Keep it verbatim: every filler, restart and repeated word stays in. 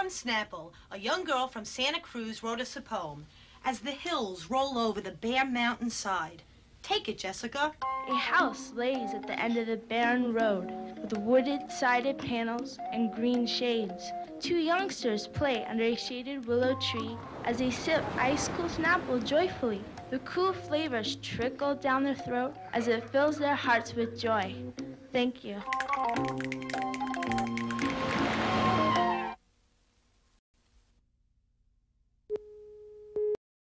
from Snapple, a young girl from Santa Cruz wrote us a poem. As the hills roll over the bare mountainside. Take it, Jessica. A house lays at the end of the barren road with wooded sided panels and green shades. Two youngsters play under a shaded willow tree as they sip ice-cool Snapple joyfully. The cool flavors trickle down their throat as it fills their hearts with joy. Thank you.